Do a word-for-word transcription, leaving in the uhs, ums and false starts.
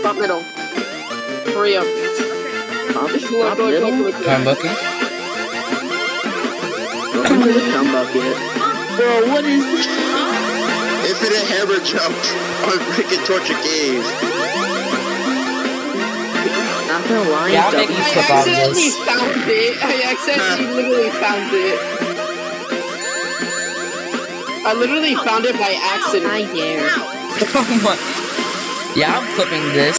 Top middle. Hurry up. Top, Look, top look, middle? look, look, look. I'm looking. Welcome to the cum bucket. Bro, what is this? Infinite hammer jump on freaking Torture Caves. Not gonna lie, Yeah, I'll make W- you I slip on accidentally this. found it. I accidentally literally found it. I literally found it by accident. I dare. Oh my. Yeah, I'm clipping this.